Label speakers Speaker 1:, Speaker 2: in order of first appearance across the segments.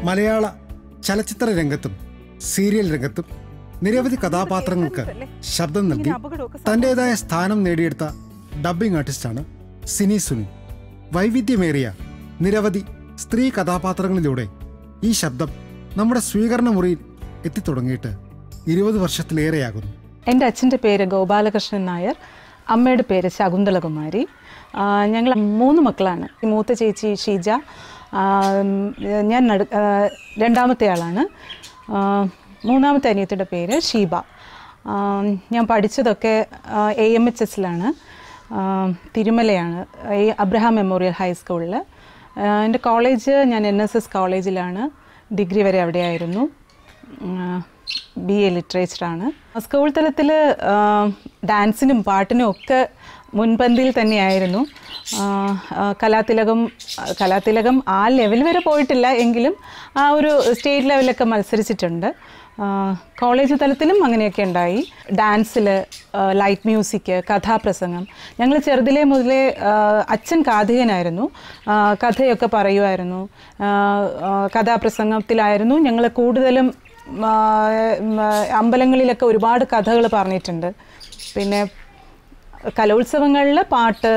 Speaker 1: മലയാള ചലച്ചിത്ര രംഗത്തും സീരിയൽ രംഗത്തും നിരവധി കഥാപാത്രങ്ങൾക്ക് ശബ്ദം നൽകി തൻ്റെതായ സ്ഥാനം നേടിയെടുത്ത ഡബ്ബിംഗ് ആർട്ടിസ്റ്റാണ് സിനി സുനിൽ. വൈവിധ്യമേറിയ നിരവധി സ്ത്രീ കഥാപാത്രങ്ങളിലൂടെ ഈ ശബ്ദം നമ്മുടെ സ്വീകരണ മുറിയിൽ എത്തിത്തുടങ്ങിയിട്ട് 20 വർഷത്തിലേറെയാകുന്നു.
Speaker 2: എൻ്റെ അച്ഛൻ്റെ പേര് ഗോപാലകൃഷ്ണൻ നായർ, അമ്മയുടെ പേര് ശകുന്തളകുമാരി. ഞങ്ങൾ 3 മക്കളാണ്. മൂത്ത ചേച്ചി ഷീജ, ഞാൻ രണ്ടാമത്തെ ആളാണ്. മൂന്നാമത്തെ അനിയത്തിയുടെ പേര് ഷീബ. ഞാൻ പഠിച്ചതൊക്കെ AMHSലാണ്, തിരുമലയാണ്, അബ്രഹാം മെമ്മോറിയൽ ഹൈസ്കൂളിൽ. എൻ്റെ കോളേജ് ഞാൻ NSS കോളേജിലാണ്, ഡിഗ്രി വരെ അവിടെയായിരുന്നു. BA ലിറ്ററേച്ചറാണ്. സ്കൂൾ തലത്തിൽ ഡാൻസിനും പാട്ടിനും ഒക്കെ മുൻപന്തിയിൽ തന്നെയായിരുന്നു. കലാതിലകം ആ ലെവൽ വരെ പോയിട്ടില്ല, എങ്കിലും ആ ഒരു സ്റ്റേറ്റ് ലെവലൊക്കെ മത്സരിച്ചിട്ടുണ്ട്. കോളേജ് തലത്തിലും അങ്ങനെയൊക്കെ ഉണ്ടായി. ഡാൻസിൽ, ലൈറ്റ് മ്യൂസിക്, കഥാപ്രസംഗം. ഞങ്ങൾ ചെറുതിലേ മുതലേ അച്ഛൻ കാഥികനായിരുന്നു, കഥയൊക്കെ പറയുമായിരുന്നു. കഥാപ്രസംഗത്തിലായിരുന്നു ഞങ്ങൾ കൂടുതലും. അമ്പലങ്ങളിലൊക്കെ ഒരുപാട് കഥകൾ പറഞ്ഞിട്ടുണ്ട്. പിന്നെ കലോത്സവങ്ങളിൽ പാട്ട്,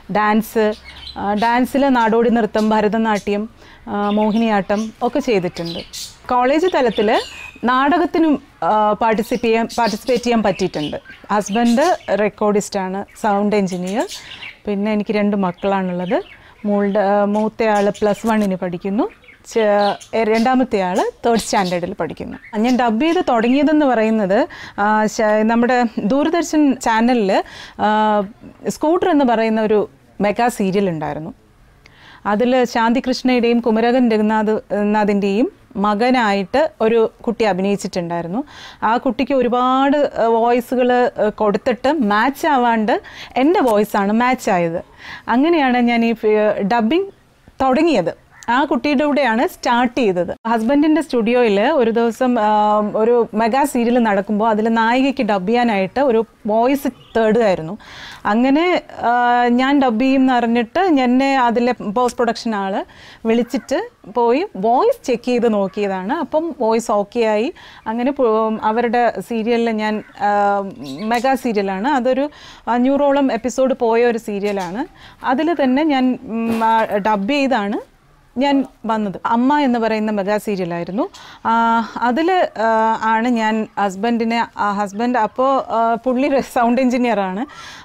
Speaker 2: ഡാൻസിൽ നാടോടി നൃത്തം, ഭരതനാട്യം, മോഹിനിയാട്ടം ഒക്കെ ചെയ്തിട്ടുണ്ട്. കോളേജ് തലത്തിൽ നാടകത്തിനും പാർട്ടിസിപ്പേറ്റ് ചെയ്യാൻ പറ്റിയിട്ടുണ്ട്. ഹസ്ബൻഡ് റെക്കോർഡിസ്റ്റാണ്, സൗണ്ട് എൻജിനീയർ. പിന്നെ എനിക്ക് 2 മക്കളാണുള്ളത്. മൂത്തയാൾ +1 പഠിക്കുന്നു, രണ്ടാമത്തെ ആൾ 3rd സ്റ്റാൻഡേർഡിൽ പഠിക്കുന്നു. ഞാൻ ഡബ് ചെയ്ത് തുടങ്ങിയതെന്ന് പറയുന്നത് നമ്മുടെ ദൂരദർശൻ ചാനലിൽ സ്കൂട്ടർ എന്ന് പറയുന്ന ഒരു മെഗാ സീരിയൽ ഉണ്ടായിരുന്നു. അതിൽ ശാന്തികൃഷ്ണയുടെയും കുമരകൻ രഘുനാഥിൻ്റെയും മകനായിട്ട് ഒരു കുട്ടി അഭിനയിച്ചിട്ടുണ്ടായിരുന്നു. ആ കുട്ടിക്ക് ഒരുപാട് വോയിസുകൾ കൊടുത്തിട്ട് മാച്ച് ആവാണ്ട് എൻ്റെ വോയിസാണ് മാച്ച് ആയത്. അങ്ങനെയാണ് ഞാൻ ഈ ഡബ്ബിങ് തുടങ്ങിയത്. ആ കുട്ടിയുടെ കൂടെയാണ് സ്റ്റാർട്ട് ചെയ്തത്. ഹസ്ബൻഡിൻ്റെ സ്റ്റുഡിയോയിൽ ഒരു ദിവസം ഒരു മെഗാ സീരിയൽ നടക്കുമ്പോൾ അതിൽ നായികയ്ക്ക് ഡബ് ചെയ്യാനായിട്ട് ഒരു വോയിസ് തേടുകയായിരുന്നു. അങ്ങനെ ഞാൻ ഡബ് ചെയ്യും എന്ന് അറിഞ്ഞിട്ട് എന്നെ അതിലെ പോസ്റ്റ് പ്രൊഡക്ഷൻ ആൾ വിളിച്ചിട്ട് പോയി വോയിസ് ചെക്ക് ചെയ്ത് നോക്കിയതാണ്. അപ്പം വോയിസ് ഓക്കെ ആയി. അങ്ങനെ അവരുടെ സീരിയലിൽ ഞാൻ, മെഗാ സീരിയലാണ്, അതൊരു 500ഓളം എപ്പിസോഡ് പോയ ഒരു സീരിയലാണ്. അതിൽ തന്നെ ഞാൻ ഡബ് ചെയ്താണ് ഞാൻ വന്നത്. അമ്മ എന്ന് പറയുന്ന മെഗാ സീരിയലായിരുന്നു. അതിൽ ആണ് ഞാൻ ഹസ്ബൻഡ് അപ്പോൾ പുള്ളി സൗണ്ട് എൻജിനീയറാണ്.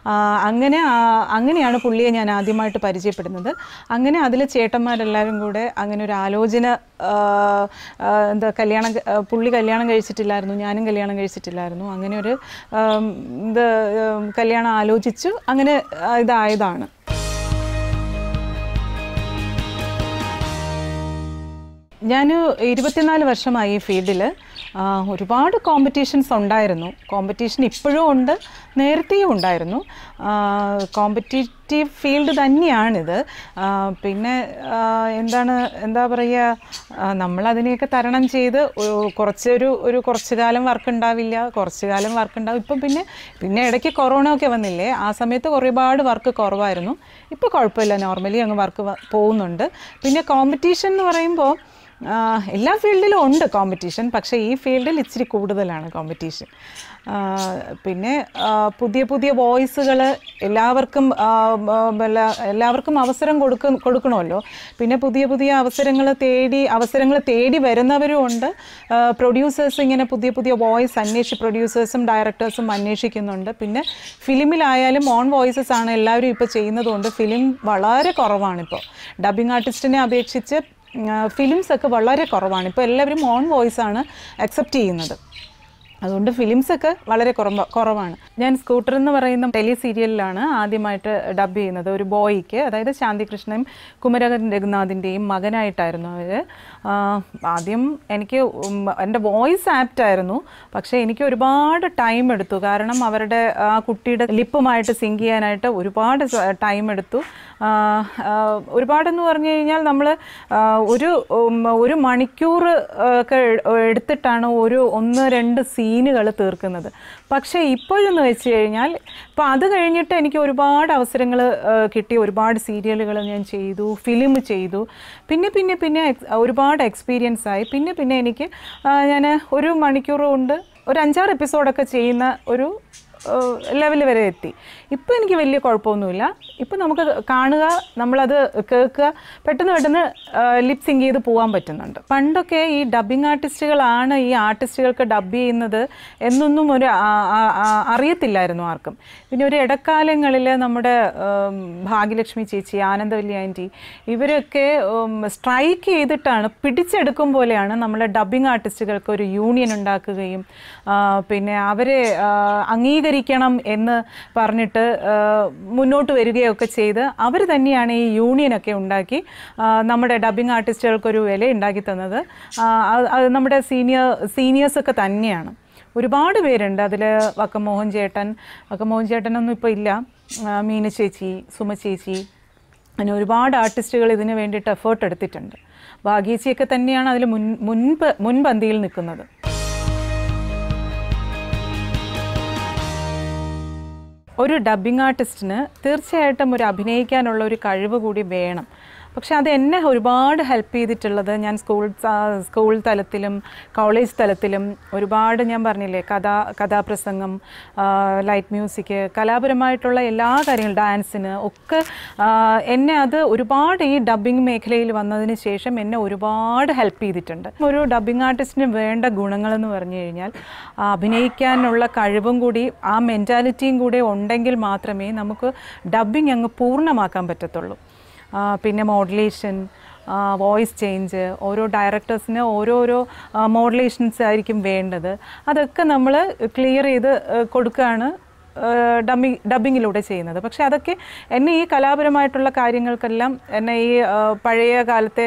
Speaker 2: അങ്ങനെയാണ് പുള്ളിയെ ഞാൻ ആദ്യമായിട്ട് പരിചയപ്പെടുന്നത്. അങ്ങനെ അതിൽ ചേട്ടന്മാരെല്ലാവരും കൂടെ അങ്ങനെ ഒരു ആലോചന, പുള്ളി കല്യാണം കഴിച്ചിട്ടില്ലായിരുന്നു, ഞാനും കല്യാണം കഴിച്ചിട്ടില്ലായിരുന്നു. അങ്ങനെ ഒരു കല്യാണം ആലോചിച്ചു, അങ്ങനെ ഇതായതാണ്. ഞാൻ 24 വർഷമായി ഈ ഫീൽഡിൽ. ഒരുപാട് കോമ്പറ്റീഷൻസ് ഉണ്ടായിരുന്നു. കോമ്പറ്റീഷൻ ഇപ്പോഴും ഉണ്ട്, നേരത്തെയും ഉണ്ടായിരുന്നു. കോമ്പറ്റീറ്റീവ് ഫീൽഡ് തന്നെയാണിത്. പിന്നെ എന്താ പറയുക, നമ്മളതിനെയൊക്കെ തരണം ചെയ്ത് കുറച്ച് കാലം വർക്ക് ഉണ്ടാവില്ല, കുറച്ച് കാലം വർക്ക് ഉണ്ടാവും. ഇപ്പം പിന്നെ ഇടയ്ക്ക് കൊറോണ ഒക്കെ വന്നില്ലേ, ആ സമയത്ത് ഒരുപാട് വർക്ക് കുറവായിരുന്നു. ഇപ്പോൾ കുഴപ്പമില്ല, നോർമലി അങ്ങ് വർക്ക് പോകുന്നുണ്ട്. പിന്നെ കോമ്പറ്റീഷൻ എന്ന് പറയുമ്പോൾ എല്ലാ ഫീൽഡിലും ഉണ്ട് കോമ്പറ്റീഷൻ, പക്ഷേ ഈ ഫീൽഡിൽ ഇച്ചിരി കൂടുതലാണ് കോമ്പറ്റീഷൻ. പിന്നെ പുതിയ വോയിസുകൾ എല്ലാവർക്കും അവസരം കൊടുക്കണമല്ലോ. പിന്നെ പുതിയ അവസരങ്ങൾ തേടി വരുന്നവരും ഉണ്ട്. പ്രൊഡ്യൂസേഴ്സ് ഇങ്ങനെ പുതിയ വോയിസ് പ്രൊഡ്യൂസേഴ്സും ഡയറക്ടേഴ്സും അന്വേഷിക്കുന്നുണ്ട്. പിന്നെ ഫിലിമിലായാലും ഓൺ വോയിസസ് ആണ് എല്ലാവരും ഇപ്പോൾ ചെയ്യുന്നതുകൊണ്ട് ഫിലിം വളരെ കുറവാണിപ്പോൾ. ഡബ്ബിംഗ് ആർട്ടിസ്റ്റിനെ അപേക്ഷിച്ച് ഫിലിംസൊക്കെ വളരെ കുറവാണ്. ഇപ്പോൾ എല്ലാവരും ഓൺ വോയിസാണ് അക്സെപ്റ്റ് ചെയ്യുന്നത്. അതുകൊണ്ട് ഫിലിംസൊക്കെ വളരെ കുറവാണ്. ഞാൻ സ്കൂട്ടർ എന്ന് പറയുന്ന ടെലി സീരിയലിലാണ് ആദ്യമായിട്ട് ഡബ് ചെയ്യുന്നത്. ഒരു ബോയ്ക്ക്, അതായത് ശാന്തികൃഷ്ണയും കുമരകൻ രഘുനാഥിൻ്റെയും മകനായിട്ടായിരുന്നു അവർ. ആദ്യം എൻ്റെ വോയിസ് ആപ്റ്റായിരുന്നു, പക്ഷേ എനിക്ക് ഒരുപാട് ടൈം എടുത്തു. കാരണം അവരുടെ ആ കുട്ടിയുടെ ലിപ്പുമായിട്ട് സിങ്ക് ചെയ്യാനായിട്ട് ഒരുപാട് ടൈം എടുത്തു. ഒരുപാടെന്ന് പറഞ്ഞു കഴിഞ്ഞാൽ നമ്മൾ ഒരു മണിക്കൂർ ഒക്കെ എടുത്തിട്ടാണ് 1-2 സീൻ സീനുകൾ തീർക്കുന്നത്. പക്ഷേ ഇപ്പോഴെന്ന് വെച്ച് കഴിഞ്ഞാൽ ഇപ്പോൾ അത് കഴിഞ്ഞിട്ട് എനിക്ക് ഒരുപാട് അവസരങ്ങൾ കിട്ടി, ഒരുപാട് സീരിയലുകൾ ഞാൻ ചെയ്തു, ഫിലിം ചെയ്തു, പിന്നെ ഒരുപാട് എക്സ്പീരിയൻസ് ആയി. പിന്നെ എനിക്ക് ഞാൻ 1 മണിക്കൂർ കൊണ്ട് ഒരു 5-6 എപ്പിസോഡൊക്കെ ചെയ്യുന്ന ഒരു ലെവൽ വരെ എത്തി. ഇപ്പോൾ എനിക്ക് വലിയ കുഴപ്പമൊന്നുമില്ല. ഇപ്പോൾ നമുക്ക് കാണുക, നമ്മളത് കേൾക്കുക, പെട്ടെന്ന് ലിപ് സിങ്ക് ചെയ്ത് പോകാൻ പറ്റുന്നുണ്ട്. പണ്ടൊക്കെ ഈ ഡബ്ബിംഗ് ആർട്ടിസ്റ്റുകളാണ് ഈ ആർട്ടിസ്റ്റുകൾക്ക് ഡബ് ചെയ്യുന്നത് എന്നൊന്നും അറിയത്തില്ലായിരുന്നു ആർക്കും. പിന്നെ ഒരു ഇടക്കാലങ്ങളിൽ നമ്മുടെ ഭാഗ്യലക്ഷ്മി ചേച്ചി, ആനന്ദവല്ലി ആൻറ്റി, ഇവരൊക്കെ സ്ട്രൈക്ക് ചെയ്തിട്ടാണ്, പിടിച്ചെടുക്കും പോലെയാണ് നമ്മളെ ഡബ്ബിംഗ് ആർട്ടിസ്റ്റുകൾക്ക് ഒരു യൂണിയൻ ഉണ്ടാക്കുകയും പിന്നെ അവരെ അംഗീകരിക്കണം എന്ന് പറഞ്ഞിട്ട് മുന്നോട്ട് വരികയൊക്കെ ചെയ്ത് അവർ തന്നെയാണ് ഈ യൂണിയനൊക്കെ ഉണ്ടാക്കി നമ്മുടെ ഡബ്ബിംഗ് ആർട്ടിസ്റ്റുകൾക്കൊരു വില ഉണ്ടാക്കി തന്നത്. അത് നമ്മുടെ സീനിയേഴ്സൊക്കെ തന്നെയാണ്. ഒരുപാട് പേരുണ്ട് അതിൽ. വക്കം മോഹൻ ചേട്ടനൊന്നും ഇപ്പോൾ ഇല്ല, മീന ചേച്ചി, സുമ ചേച്ചി, അങ്ങനെ ഒരുപാട് ആർട്ടിസ്റ്റുകൾ ഇതിന് വേണ്ടിയിട്ട് എഫേർട്ട് എടുത്തിട്ടുണ്ട്. ഭാഗ്യേച്ചിയൊക്കെ തന്നെയാണ് അതിൽ മുൻപന്തിയിൽ നിൽക്കുന്നത്. ഒരു ഡബ്ബിംഗ് ആർട്ടിസ്റ്റിന് തീർച്ചയായിട്ടും ഒരു അഭിനയിക്കാനുള്ള ഒരു കഴിവ് കൂടി വേണം. പക്ഷെ അത് എന്നെ ഒരുപാട് ഹെൽപ്പ് ചെയ്തിട്ടുള്ളത്, ഞാൻ സ്കൂൾ തലത്തിലും കോളേജ് തലത്തിലും ഒരുപാട്, ഞാൻ പറഞ്ഞില്ലേ, കഥാപ്രസംഗം, ലൈറ്റ് മ്യൂസിക്, കലാപരമായിട്ടുള്ള എല്ലാ കാര്യങ്ങളും, ഡാൻസിന് ഒക്കെ എന്നെ അത് ഒരുപാട് ഈ ഡബ്ബിംഗ് മേഖലയിൽ വന്നതിന് ശേഷം എന്നെ ഒരുപാട് ഹെൽപ്പ് ചെയ്തിട്ടുണ്ട്. ഒരു ഡബ്ബിംഗ് ആർട്ടിസ്റ്റിന് വേണ്ട ഗുണങ്ങളെന്ന് പറഞ്ഞു കഴിഞ്ഞാൽ അഭിനയിക്കാനുള്ള കഴിവും കൂടി ആ മെൻറ്റാലിറ്റിയും കൂടി ഉണ്ടെങ്കിൽ മാത്രമേ നമുക്ക് ഡബ്ബിംഗ് അങ്ങ് പൂർണ്ണമാക്കാൻ പറ്റത്തുള്ളൂ. പിന്നെ മോഡുലേഷൻ, വോയിസ് ചേഞ്ച്, ഓരോ ഡയറക്ടേഴ്സിന് ഓരോരോ മോഡുലേഷൻസ് ആയിരിക്കും വേണ്ടത്. അതൊക്കെ നമ്മൾ ക്ലിയർ ചെയ്ത് കൊടുക്കുകയാണ് ഡബ്ബിങ്ങിലൂടെ ചെയ്യുന്നത്. പക്ഷേ അതൊക്കെ എന്നെ ഈ കലാപരമായിട്ടുള്ള കാര്യങ്ങൾക്കെല്ലാം എന്നെ ഈ പഴയ കാലത്തെ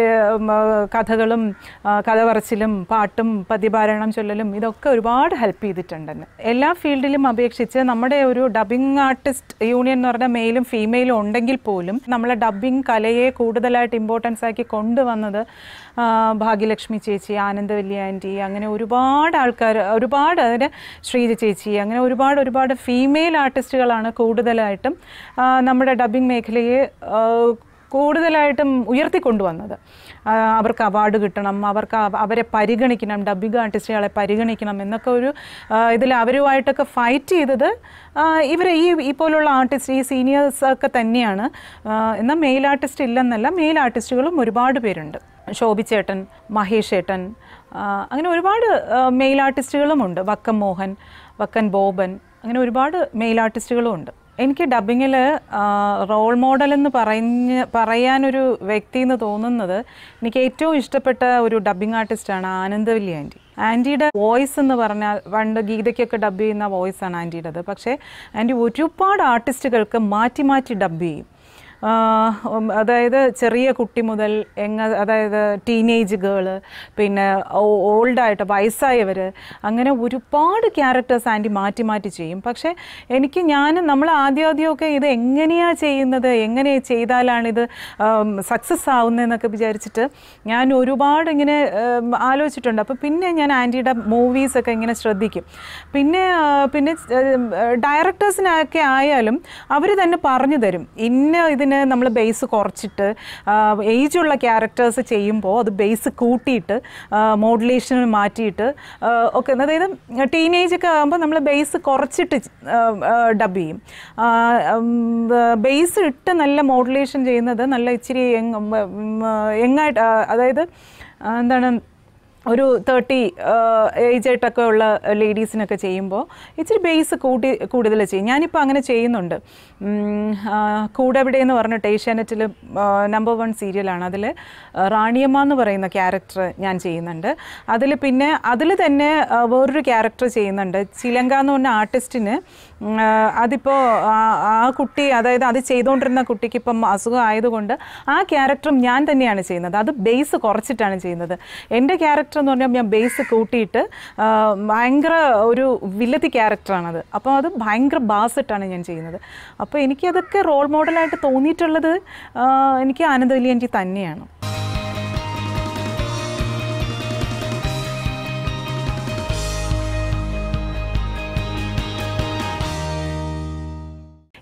Speaker 2: കഥകളും കഥ പറച്ചിലും പാട്ടും പദ്യപാരായണം ചൊല്ലലും ഇതൊക്കെ ഒരുപാട് ഹെൽപ്പ് ചെയ്തിട്ടുണ്ട് എന്നെ. എല്ലാ ഫീൽഡിലും അപേക്ഷിച്ച് നമ്മുടെ ഒരു ഡബ്ബിംഗ് ആർട്ടിസ്റ്റ് യൂണിയൻ എന്ന് പറഞ്ഞാൽ മെയിലും ഫീമെയിലും ഉണ്ടെങ്കിൽ പോലും നമ്മളെ ഡബ്ബിംഗ് കലയെ കൂടുതലായിട്ട് ഇമ്പോർട്ടൻസ് ആക്കി കൊണ്ടുവന്നത് ഭാഗ്യലക്ഷ്മി ചേച്ചി, ആനന്ദവല്ലി ആൻറ്റി, അങ്ങനെ ഒരുപാട് ആൾക്കാർ, ഒരുപാട് അതിൻ്റെ ശ്രീജ ചേച്ചി, അങ്ങനെ ഒരുപാട് ഫീമെയിൽ ആർട്ടിസ്റ്റുകളാണ് കൂടുതലായിട്ടും നമ്മുടെ ഡബ്ബിംഗ് മേഖലയെ കൂടുതലായിട്ടും ഉയർത്തിക്കൊണ്ടുവന്നത്. അവർക്ക് അവാർഡ് കിട്ടണം, അവരെ പരിഗണിക്കണം, ഡബ്ബിംഗ് ആർട്ടിസ്റ്റുകളെ പരിഗണിക്കണം എന്നൊക്കെ ഒരു ഇതിൽ അവരുമായിട്ടൊക്കെ ഫൈറ്റ് ചെയ്തത് ഇവർ ഈ പോലുള്ള ആർട്ടിസ്റ്റ്, ഈ സീനിയേഴ്സൊക്കെ തന്നെയാണ്. എന്നാൽ മെയിൽ ആർട്ടിസ്റ്റ് ഇല്ലെന്നല്ല, മെയിൽ ആർട്ടിസ്റ്റുകളും ഒരുപാട് പേരുണ്ട്. ശോഭിച്ചേട്ടൻ, മഹേഷ് ഏട്ടൻ, അങ്ങനെ ഒരുപാട് മെയിൽ ആർട്ടിസ്റ്റുകളുമുണ്ട്. വക്കം മോഹൻ, വക്കൻ ബോബൻ, അങ്ങനെ ഒരുപാട് മെയിൽ ആർട്ടിസ്റ്റുകളും ഉണ്ട്. എനിക്ക് ഡബ്ബിങ്ങിൽ റോൾ മോഡൽ എന്ന് പറയാനൊരു വ്യക്തി എന്ന് തോന്നുന്നത്, എനിക്ക് ഏറ്റവും ഇഷ്ടപ്പെട്ട ഒരു ഡബ്ബിംഗ് ആർട്ടിസ്റ്റാണ് ആനന്ദവല്ലി ആൻറ്റി. ആൻറ്റിയുടെ വോയിസ് എന്ന് പറഞ്ഞാൽ, പണ്ട് ഗീതയ്ക്കൊക്കെ ഡബ്ബ് ചെയ്യുന്ന വോയിസാണ് ആൻറ്റിയുടേത്. പക്ഷേ ആൻറ്റി ഒരുപാട് ആർട്ടിസ്റ്റുകൾക്ക് മാറ്റി ഡബ്ബ് ചെയ്യും. അതായത് ചെറിയ കുട്ടി മുതൽ അതായത് ടീനേജ് ഗേള്, പിന്നെ ഓൾഡായിട്ട് വയസ്സായവർ, അങ്ങനെ ഒരുപാട് ക്യാരക്ടേഴ്സ് ആൻറ്റി മാറ്റി ചെയ്യും. പക്ഷേ നമ്മൾ ആദ്യമൊക്കെ ഇത് എങ്ങനെയാണ് ചെയ്യുന്നത്, എങ്ങനെ ചെയ്താലാണിത് സക്സസ് ആവുന്നതെന്നൊക്കെ വിചാരിച്ചിട്ട് ഞാൻ ഒരുപാട് ഇങ്ങനെ ആലോചിച്ചിട്ടുണ്ട്. അപ്പോൾ പിന്നെ ഞാൻ ആൻറ്റിയുടെ മൂവീസൊക്കെ ഇങ്ങനെ ശ്രദ്ധിക്കും. പിന്നെ ഡയറക്ടേഴ്സിനൊക്കെ ആയാലും അവർ തന്നെ പറഞ്ഞു തരും, ഇതിന് നമ്മൾ ബേസ് കുറച്ചിട്ട് ഏജുള്ള ക്യാരക്ടേഴ്സ് ചെയ്യുമ്പോൾ അത് ബേസ് കൂട്ടിയിട്ട് മോഡുലേഷൻ മാറ്റിയിട്ട് ഒക്കെ, അതായത് ടീനേജൊക്കെ ആകുമ്പോൾ നമ്മൾ ബേസ് കുറച്ചിട്ട് ഡബ് ചെയ്യും. ബേസ് ഇട്ട് നല്ല മോഡുലേഷൻ ചെയ്യുന്നത് നല്ല ഇച്ചിരി യങ്ങായിട്ട്, അതായത് എന്താണ്, ഒരു 30 ഏജായിട്ടൊക്കെ ഉള്ള ലേഡീസിനൊക്കെ ചെയ്യുമ്പോൾ ഇച്ചിരി ബേസ് കൂടുതൽ ചെയ്യും. ഞാനിപ്പോൾ അങ്ങനെ ചെയ്യുന്നുണ്ട്. കൂടെവിടെ എന്ന് പറഞ്ഞിട്ട് ഏഷ്യാനെറ്റിൽ നമ്പർ 1 സീരിയലാണ്. അതിൽ റാണിയമ്മ എന്ന് പറയുന്ന ക്യാരക്ടർ ഞാൻ ചെയ്യുന്നുണ്ട്. അതിൽ തന്നെ വേറൊരു ക്യാരക്ടർ ചെയ്യുന്നുണ്ട്. ചിലങ്ക എന്ന് പറഞ്ഞ ആർട്ടിസ്റ്റിന്, അതിപ്പോൾ ആ കുട്ടി, അതായത് അത് ചെയ്തുകൊണ്ടിരുന്ന കുട്ടിക്ക് ഇപ്പം അസുഖം ആയതുകൊണ്ട് ആ ക്യാരക്ടറും ഞാൻ തന്നെയാണ് ചെയ്യുന്നത്. അത് ബേസ് കുറച്ചിട്ടാണ് ചെയ്യുന്നത്. എൻ്റെ ക്യാരക്ടർ എന്ന് പറഞ്ഞാൽ ഞാൻ ബേസ് കൂട്ടിയിട്ട് ഭയങ്കര ഒരു വില്ലത്തി ക്യാരക്ടറാണത്. അപ്പോൾ അത് ഭയങ്കര ബാസിട്ടാണ് ഞാൻ ചെയ്യുന്നത്. അപ്പോൾ എനിക്കതൊക്കെ റോൾ മോഡലായിട്ട് തോന്നിയിട്ടുള്ളത് എനിക്ക് ആനന്ദവല്ലി ആൻറ്റി തന്നെയാണ്.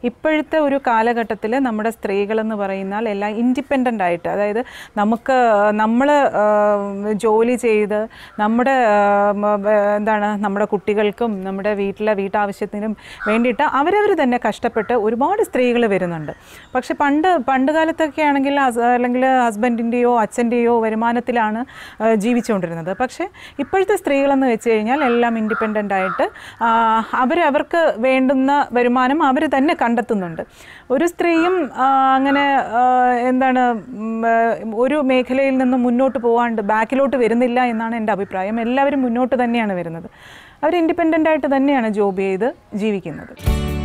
Speaker 2: ഇപ്പോഴത്തെ ഒരു കാലഘട്ടത്തിൽ നമ്മുടെ സ്ത്രീകളെന്ന് പറയുന്നാൽ എല്ലാം ഇൻഡിപെൻഡൻ്റ് ആയിട്ട്, അതായത് നമ്മൾ ജോലി ചെയ്ത് നമ്മുടെ നമ്മുടെ കുട്ടികൾക്കും നമ്മുടെ വീട്ടാവശ്യത്തിനും വേണ്ടിയിട്ട് അവരവർ തന്നെ കഷ്ടപ്പെട്ട് ഒരുപാട് സ്ത്രീകൾ വരുന്നുണ്ട്. പക്ഷെ പണ്ട് കാലത്തൊക്കെ ആണെങ്കിൽ അല്ലെങ്കിൽ ഹസ്ബൻഡിൻ്റെയോ അച്ഛൻ്റെയോ വരുമാനത്തിലാണ് ജീവിച്ചുകൊണ്ടിരുന്നത്. പക്ഷേ ഇപ്പോഴത്തെ സ്ത്രീകളെന്ന് വെച്ച് കഴിഞ്ഞാൽ എല്ലാം ഇൻഡിപെൻഡൻ്റ് ആയിട്ട് അവർക്ക് വേണ്ടുന്ന വരുമാനം അവർ തന്നെ കണ്ടെത്തുന്നുണ്ട്. ഒരു സ്ത്രീയും അങ്ങനെ ഒരു മേഖലയിൽ നിന്ന് മുന്നോട്ട് പോകാണ്ട് ബാക്കിലോട്ട് വരുന്നില്ല എന്നാണ് എൻ്റെ അഭിപ്രായം. എല്ലാവരും മുന്നോട്ട് തന്നെയാണ് വരുന്നത്. അവർ ഇൻഡിപെൻഡൻ്റ് ആയിട്ട് തന്നെയാണ് ജോബ് ചെയ്ത് ജീവിക്കുന്നത്.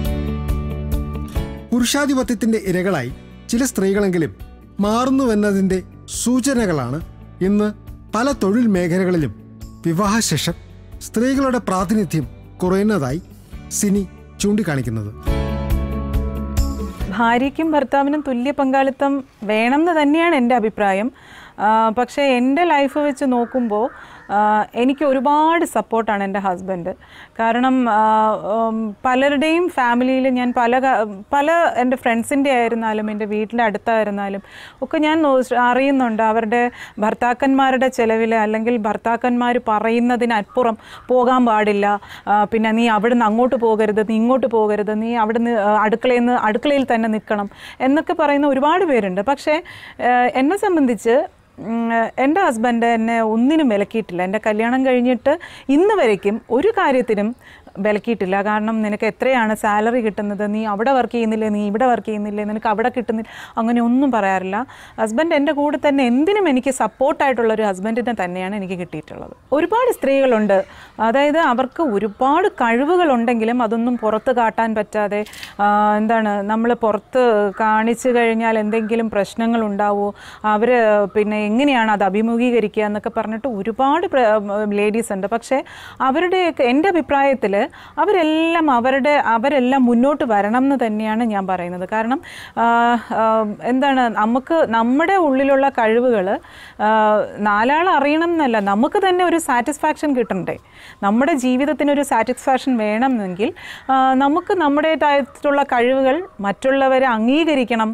Speaker 1: പുരുഷാധിപത്യത്തിൻ്റെ ഇരകളായി ചില സ്ത്രീകളെങ്കിലും മാറുന്നുവെന്നതിൻ്റെ സൂചനകളാണ് ഇന്ന് പല തൊഴിൽ മേഖലകളിലും വിവാഹശേഷം സ്ത്രീകളുടെ പ്രാതിനിധ്യം കുറയുന്നതായി സിനി ചൂണ്ടിക്കാണിക്കുന്നത്.
Speaker 2: ഭാര്യയ്ക്കും ഭർത്താവിനും തുല്യ പങ്കാളിത്തം വേണമെന്ന് തന്നെയാണ് എൻ്റെ അഭിപ്രായം. പക്ഷേ എൻ്റെ ലൈഫ് വെച്ച് നോക്കുമ്പോൾ എനിക്ക് ഒരുപാട് സപ്പോർട്ടാണ് എൻ്റെ ഹസ്ബൻഡ്. കാരണം പലരുടെയും ഫാമിലിയിൽ ഞാൻ പല എൻ്റെ ഫ്രണ്ട്സിൻ്റെ ആയിരുന്നാലും എൻ്റെ വീട്ടിൻ്റെ അടുത്തായിരുന്നാലും ഒക്കെ ഞാൻ അറിയുന്നുണ്ട് അവരുടെ ഭർത്താക്കന്മാരുടെ ചിലവിൽ അല്ലെങ്കിൽ ഭർത്താക്കന്മാർ പറയുന്നതിനപ്പുറം പോകാൻ പാടില്ല, പിന്നെ നീ അവിടുന്ന് അങ്ങോട്ട് പോകരുത്, നീ ഇങ്ങോട്ട് പോകരുത്, നീ അവിടുന്ന് അടുക്കളയിൽ തന്നെ നിൽക്കണം എന്നൊക്കെ പറയുന്ന ഒരുപാട് പേരുണ്ട്. പക്ഷേ എന്നെ സംബന്ധിച്ച് എൻ്റെ ഹസ്ബൻഡ് എന്നെ ഒന്നിനും വിലക്കിയിട്ടില്ല. എൻ്റെ കല്യാണം കഴിഞ്ഞിട്ട് ഇന്ന് വരയ്ക്കും ഒരു കാര്യത്തിനും വിലക്കിയിട്ടില്ല. കാരണം നിനക്ക് എത്രയാണ് സാലറി കിട്ടുന്നത്, നീ അവിടെ വർക്ക് ചെയ്യുന്നില്ലേ, നീ ഇവിടെ വർക്ക് ചെയ്യുന്നില്ലേ, നിനക്ക് അവിടെ കിട്ടുന്നില്ല, അങ്ങനെ ഒന്നും പറയാറില്ല. ഹസ്ബൻഡ് എൻ്റെ കൂടെ തന്നെ എന്തിനും എനിക്ക് സപ്പോർട്ടായിട്ടുള്ളൊരു ഹസ്ബൻഡിനെ തന്നെയാണ് എനിക്ക് കിട്ടിയിട്ടുള്ളത്. ഒരുപാട് സ്ത്രീകളുണ്ട്, അതായത് അവർക്ക് ഒരുപാട് കഴിവുകളുണ്ടെങ്കിലും അതൊന്നും പുറത്ത് കാട്ടാൻ പറ്റാതെ നമ്മൾ പുറത്ത് കാണിച്ചു കഴിഞ്ഞാൽ എന്തെങ്കിലും പ്രശ്നങ്ങളുണ്ടാവുമോ, അവർ പിന്നെ എങ്ങനെയാണ് അത് അഭിമുഖീകരിക്കുക എന്നൊക്കെ പറഞ്ഞിട്ട് ഒരുപാട് ലേഡീസ് ഉണ്ട്. പക്ഷേ അവരുടെയൊക്കെ എൻ്റെ അഭിപ്രായത്തിൽ അവരെല്ലാം മുന്നോട്ട് വരണം എന്ന് തന്നെയാണ് ഞാൻ പറയുന്നത്. കാരണം നമുക്ക് നമ്മുടെ ഉള്ളിലുള്ള കഴിവുകൾ നാലാൾ അറിയണം എന്നല്ല, നമുക്ക് തന്നെ ഒരു സാറ്റിസ്ഫാക്ഷൻ കിട്ടണ്ടേ. നമ്മുടെ ജീവിതത്തിനൊരു സാറ്റിസ്ഫാക്ഷൻ വേണമെന്നെങ്കിൽ നമുക്ക് നമ്മുടേതായിട്ടുള്ള കഴിവുകൾ മറ്റുള്ളവരെ അംഗീകരിക്കണം,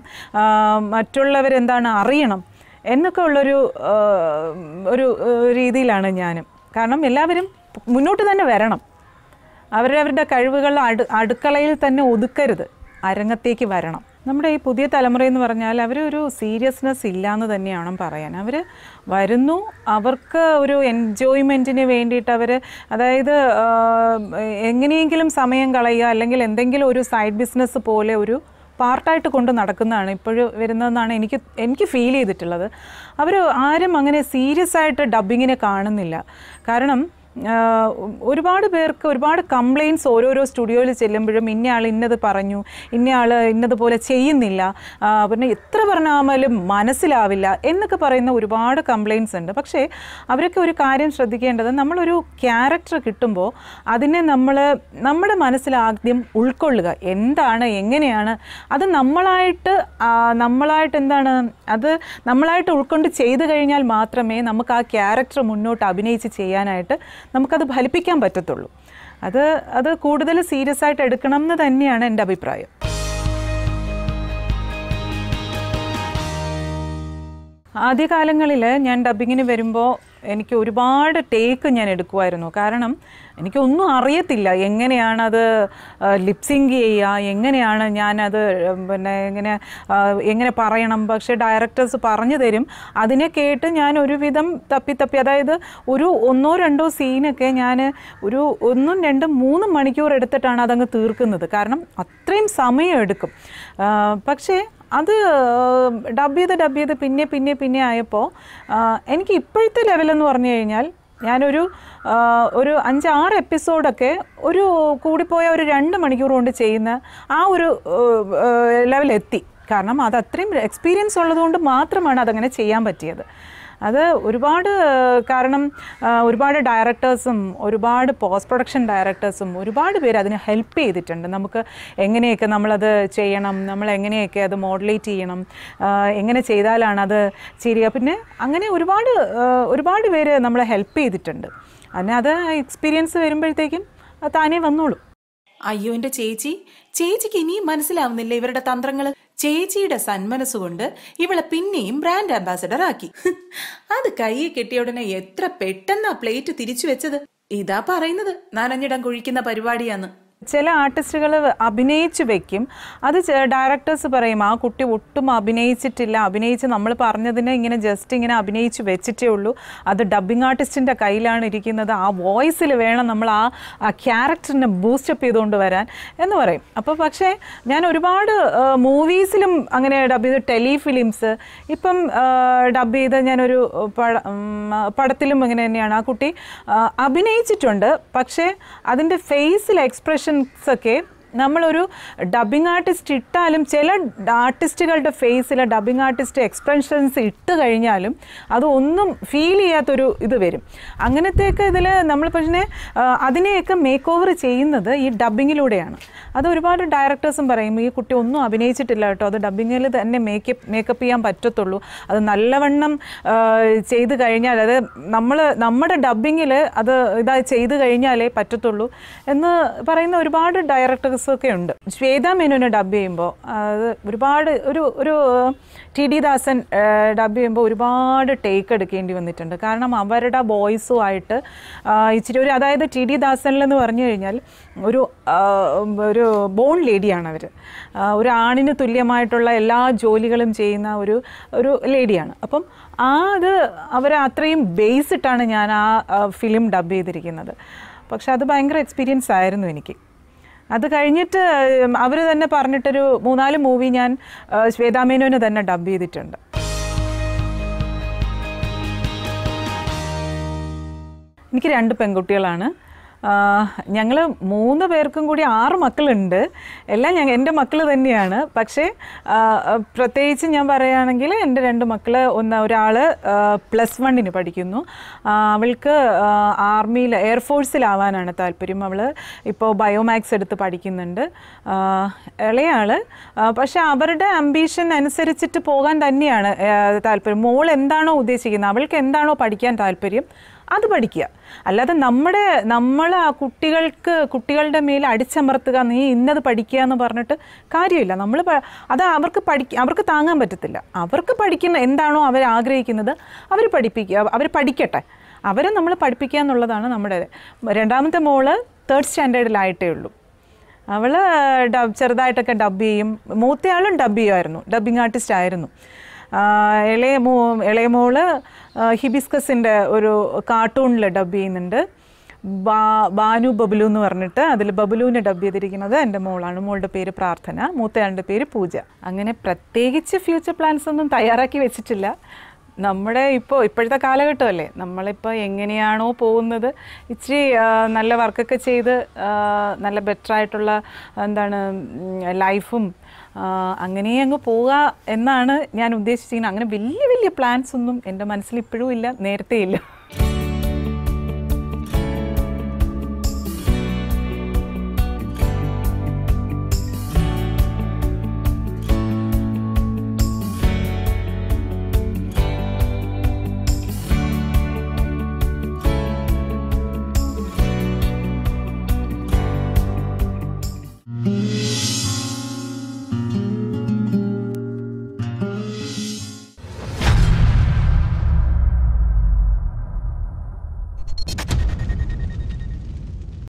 Speaker 2: അറിയണം എന്നൊക്കെ ഉള്ളൊരു രീതിയിലാണ് ഞാനും. കാരണം എല്ലാവരും മുന്നോട്ട് തന്നെ വരണം, അവരവരുടെ കഴിവുകൾ അടുക്കളയിൽ തന്നെ ഒതുക്കരുത്, അരങ്ങത്തേക്ക് വരണം. നമ്മുടെ ഈ പുതിയ തലമുറയെന്ന് പറഞ്ഞാൽ അവരൊരു സീരിയസ്നെസ് ഇല്ലയെന്ന് തന്നെയാണ് പറയാൻ. അവർ വരുന്നു, അവർക്ക് ഒരു എൻജോയ്മെൻറ്റിന് വേണ്ടിയിട്ട് അതായത് എങ്ങനെയെങ്കിലും സമയം കളയുക, അല്ലെങ്കിൽ എന്തെങ്കിലും ഒരു സൈഡ് ബിസിനസ് പോലെ ഒരു പാർട്ടായിട്ട് കൊണ്ട് നടക്കുന്നതാണ് ഇപ്പോഴും വരുന്നതെന്നാണ് എനിക്ക് ഫീൽ ചെയ്തിട്ടുള്ളത്. ആരും അങ്ങനെ സീരിയസ് ആയിട്ട് ഡബ്ബിങ്ങിനെ കാണുന്നില്ല. കാരണം ഒരുപാട് പേർക്ക് ഒരുപാട് കംപ്ലയിൻറ്റ്സ് ഓരോരോ സ്റ്റുഡിയോയിൽ ചെല്ലുമ്പോഴും ഇന്നയാൾ ഇന്നത് പറഞ്ഞു, ഇന്നയാൾ ഇന്നതുപോലെ ചെയ്യുന്നില്ല, പിന്നെ എത്ര പറഞ്ഞാലും മനസ്സിലാവില്ല എന്നൊക്കെ പറയുന്ന ഒരുപാട് കംപ്ലയിൻറ്റ്സ് ഉണ്ട്. പക്ഷേ അവരൊക്കെ ഒരു കാര്യം ശ്രദ്ധിക്കേണ്ടത്, നമ്മളൊരു ക്യാരക്ടർ കിട്ടുമ്പോൾ അതിനെ നമ്മുടെ മനസ്സിലാദ്യം ഉൾക്കൊള്ളുക, എന്താണ് എങ്ങനെയാണ് അത് നമ്മളായിട്ട് അത് നമ്മളായിട്ട് ഉൾക്കൊണ്ട് ചെയ്തു കഴിഞ്ഞാൽ മാത്രമേ നമുക്ക് ആ ക്യാരക്ടർ മുന്നോട്ട് അഭിനയിച്ച് ചെയ്യാനായിട്ട് നമുക്കത് ഫലിപ്പിക്കാൻ പറ്റത്തുള്ളൂ. അത് കൂടുതൽ സീരിയസ് ആയിട്ട് എടുക്കണം എന്ന് തന്നെയാണ് എൻ്റെ അഭിപ്രായം. ആദ്യകാലങ്ങളിൽ ഞാൻ ഡബ്ബിങ്ങിന് വരുമ്പോൾ എനിക്ക് ഒരുപാട് ടേക്ക് ഞാൻ എടുക്കുമായിരുന്നു. കാരണം എനിക്കൊന്നും അറിയത്തില്ല, എങ്ങനെയാണത് ലിപ്സിങ്ക് ചെയ്യുക, എങ്ങനെയാണ് ഞാനത് എങ്ങനെ പറയണം. പക്ഷേ ഡയറക്ടേഴ്സ് പറഞ്ഞു തരും, അതിനെ കേട്ട് ഞാൻ ഒരുവിധം തപ്പി അതായത് ഒരു 1-2 സീനൊക്കെ ഞാൻ ഒരു 1-2-3 മണിക്കൂർ എടുത്തിട്ടാണ് അതങ്ങ് തീർക്കുന്നത്. കാരണം അത്രയും സമയം എടുക്കും. പക്ഷേ അത് ഡബ് ചെയ്ത് പിന്നെ ആയപ്പോൾ എനിക്ക് ഇപ്പോഴത്തെ ലെവലെന്ന് പറഞ്ഞു കഴിഞ്ഞാൽ ഞാനൊരു 5-6 എപ്പിസോഡൊക്കെ കൂടിപ്പോയ ഒരു 2 മണിക്കൂർ കൊണ്ട് ചെയ്യുന്ന ആ ഒരു ലെവലെത്തി. കാരണം അത് അത്രയും എക്സ്പീരിയൻസ് ഉള്ളതുകൊണ്ട് മാത്രമാണ് അതങ്ങനെ ചെയ്യാൻ പറ്റിയത്. അത് ഒരുപാട് ഡയറക്ടേഴ്സും ഒരുപാട് പോസ്റ്റ് പ്രൊഡക്ഷൻ ഡയറക്ടേഴ്സും ഒരുപാട് പേര് അതിനെ ഹെൽപ്പ് ചെയ്തിട്ടുണ്ട്. നമുക്ക് എങ്ങനെയൊക്കെ നമ്മളത് ചെയ്യണം, നമ്മൾ എങ്ങനെയൊക്കെ അത് മോഡുലേറ്റ് ചെയ്യണം, എങ്ങനെ ചെയ്താലാണ് അത് ചെയ്യുക, പിന്നെ അങ്ങനെ ഒരുപാട് പേര് നമ്മളെ ഹെൽപ്പ് ചെയ്തിട്ടുണ്ട്. അത് എക്സ്പീരിയൻസ് വരുമ്പോഴത്തേക്കും അത് താനേ വന്നോളൂ.
Speaker 3: അയ്യോ എന്റെ ചേച്ചിക്ക് ഇനിയും മനസ്സിലാവുന്നില്ല ഇവരുടെ തന്ത്രങ്ങള്. ചേച്ചിയുടെ സന്മനസ്സുകൊണ്ട് ഇവളെ പിന്നെയും ബ്രാൻഡ് അംബാസഡർ ആക്കി. അത് കയ്യെ കെട്ടിയ ഉടനെ എത്ര പെട്ടെന്നാ പ്ലേറ്റ് തിരിച്ചു വെച്ചത്. ഇതാ പറയുന്നത് നനഞ്ഞിടം കുഴിക്കുന്ന പരിപാടിയാന്ന്.
Speaker 2: ചില ആർട്ടിസ്റ്റുകൾ അഭിനയിച്ച് വെക്കും. അത് ഡയറക്ടേഴ്സ് പറയും ആ കുട്ടി ഒട്ടും അഭിനയിച്ചിട്ടില്ല, അഭിനയിച്ച് നമ്മൾ പറഞ്ഞതിനെ ഇങ്ങനെ ജസ്റ്റ് ഇങ്ങനെ അഭിനയിച്ച് വെച്ചിട്ടേ ഉള്ളൂ, അത് ഡബ്ബിംഗ് ആർട്ടിസ്റ്റിൻ്റെ കയ്യിലാണ് ഇരിക്കുന്നത്, ആ വോയിസിൽ വേണം നമ്മൾ ആ ക്യാരക്ടറിനെ ബൂസ്റ്റപ്പ് ചെയ്തുകൊണ്ട് വരാൻ എന്ന് പറയും. അപ്പോൾ പക്ഷേ ഞാൻ ഒരുപാട് മൂവീസിലും അങ്ങനെ ഡബ് ചെയ്ത്, ടെലിഫിലിംസ് ഇപ്പം ഡബ് ചെയ്ത് ഞാനൊരു പടത്തിലും ഇങ്ങനെ തന്നെയാണ്. ആ കുട്ടി അഭിനയിച്ചിട്ടുണ്ട്, പക്ഷേ അതിൻ്റെ ഫേസിൽ എക്സ്പ്രഷൻ ഒക്കെ നമ്മളൊരു ഡബ്ബിംഗ് ആർട്ടിസ്റ്റ് ഇട്ടാലും ചില ആർട്ടിസ്റ്റുകളുടെ ഫേസിൽ ഡബ്ബിംഗ് ആർട്ടിസ്റ്റ് എക്സ്പ്രഷൻസ് ഇട്ട് കഴിഞ്ഞാലും അതൊന്നും ഫീൽ ചെയ്യാത്തൊരു ഇത് വരും. അങ്ങനത്തെയൊക്കെ ഇതിൽ നമ്മൾ പക്ഷേ അതിനെയൊക്കെ മേക്ക് ഓവർ ചെയ്യുന്നത് ഈ ഡബ്ബിങ്ങിലൂടെയാണ്. അത് ഒരുപാട് ഡയറക്ടേഴ്സും പറയും ഈ കുട്ടി ഒന്നും അഭിനയിച്ചിട്ടില്ല കേട്ടോ, അത് ഡബ്ബിങ്ങിൽ തന്നെ മേക്കപ്പ് ചെയ്യാൻ പറ്റത്തുള്ളൂ, അത് നല്ലവണ്ണം ചെയ്ത് കഴിഞ്ഞാൽ, അത് നമ്മുടെ ഡബ്ബിങ്ങിൽ അത് ഇതാ ചെയ്ത് കഴിഞ്ഞാലേ പറ്റത്തുള്ളൂ എന്ന് പറയുന്ന ഒരുപാട് ഡയറക്ടേഴ്സ് ഒക്കെ ഉണ്ട്. ശ്വേതാ മേനോനെ ഡബ് ചെയ്യുമ്പോൾ അത് ഒരുപാട് ഒരു ടി ഡി ദാസൻ ഡബ് ചെയ്യുമ്പോൾ ഒരുപാട് ടേക്ക് എടുക്കേണ്ടി വന്നിട്ടുണ്ട്. കാരണം അവരുടെ വോയിസുമായിട്ട് ഇച്ചിരി അതായത് ടി ഡി ദാസനിലെന്ന് പറഞ്ഞു കഴിഞ്ഞാൽ ഒരു ബോൺ ലേഡിയാണ് അവർ. ഒരു ആണിന് തുല്യമായിട്ടുള്ള എല്ലാ ജോലികളും ചെയ്യുന്ന ഒരു ലേഡിയാണ്. അപ്പം അത് അവർ അത്രയും ബേസ് ഇട്ടാണ് ഞാൻ ആ ഫിലിം ഡബ് ചെയ്തിരിക്കുന്നത്. പക്ഷെ അത് ഭയങ്കര എക്സ്പീരിയൻസ് ആയിരുന്നു എനിക്ക്. അത് കഴിഞ്ഞിട്ട് അവർ തന്നെ പറഞ്ഞിട്ടൊരു 3-4 മൂവി ഞാൻ ശ്വേതാ മേനോന് തന്നെ ഡബ് ചെയ്തിട്ടുണ്ട്. എനിക്ക് 2 പെൺകുട്ടികളാണ്. ഞങ്ങൾ 3 പേർക്കും കൂടി 6 മക്കളുണ്ട്. എല്ലാം എൻ്റെ മക്കൾ തന്നെയാണ്. പക്ഷേ പ്രത്യേകിച്ച് ഞാൻ പറയുകയാണെങ്കിൽ എൻ്റെ 2 മക്കൾ, ഒരാൾ +1 പഠിക്കുന്നു. അവൾക്ക് ആർമിയിൽ എയർഫോഴ്സിലാവാനാണ് താല്പര്യം. അവൾ ഇപ്പോൾ ബയോമാക്സ് എടുത്ത് പഠിക്കുന്നുണ്ട്. ഇളയാൾ പക്ഷേ അവരുടെ അംബീഷൻ അനുസരിച്ചിട്ട് പോകാൻ തന്നെയാണ് താല്പര്യം. മോൾ എന്താണോ ഉദ്ദേശിക്കുന്നത്, അവൾക്ക് എന്താണോ പഠിക്കാൻ താല്പര്യം അത് പഠിക്കുക. അല്ലാതെ നമ്മൾ ആ കുട്ടികളുടെ മേൽ അടിച്ചമർത്തുക, നീ ഇന്നത് പഠിക്കുക എന്ന് പറഞ്ഞിട്ട് കാര്യമില്ല. അത് അവർക്ക് താങ്ങാൻ പറ്റത്തില്ല. അവർക്ക് പഠിക്കുന്ന എന്താണോ അവർ ആഗ്രഹിക്കുന്നത് അവർ പഠിക്കട്ടെ. അവരെ നമ്മൾ പഠിപ്പിക്കുക എന്നുള്ളതാണ് നമ്മുടെ. രണ്ടാമത്തെ മോള് 3rd സ്റ്റാൻഡേർഡിലായിട്ടേ ഉള്ളൂ. അവൾ ചെറുതായിട്ടൊക്കെ ഡബ് ചെയ്യും. മൂത്തയാളും ഡബ് ചെയ്യുമായിരുന്നു, ഡബ്ബിംഗ് ആർട്ടിസ്റ്റ് ആയിരുന്നു. ഇളയ മോള് ഹിബിസ്കസിൻ്റെ ഒരു കാർട്ടൂണിൽ ഡബ് ചെയ്യുന്നുണ്ട്. ബാനു ബബുലു എന്ന് പറഞ്ഞിട്ട്, അതിൽ ബബുലുവിനെ ഡബ് ചെയ്തിരിക്കുന്നത് എൻ്റെ മോളാണ്. മോളുടെ പേര് പ്രാർത്ഥന, മൂത്തയാളുടെ പേര് പൂജ. അങ്ങനെ പ്രത്യേകിച്ച് ഫ്യൂച്ചർ പ്ലാൻസ് ഒന്നും തയ്യാറാക്കി വെച്ചിട്ടില്ല. ഇപ്പോഴത്തെ കാലഘട്ടമല്ലേ, നമ്മളിപ്പോൾ എങ്ങനെയാണോ പോകുന്നത്, ഇച്ചിരി നല്ല വർക്കൊക്കെ ചെയ്ത് നല്ല ബെറ്ററായിട്ടുള്ള ലൈഫും അങ്ങനെ അങ്ങ് പോവുക എന്നാണ് ഞാൻ ഉദ്ദേശിച്ചിരിക്കുന്നത്. അങ്ങനെ വലിയ പ്ലാൻസ് ഒന്നും എൻ്റെ മനസ്സിൽ ഇപ്പോഴും ഇല്ല, നേരത്തെ ഇല്ല.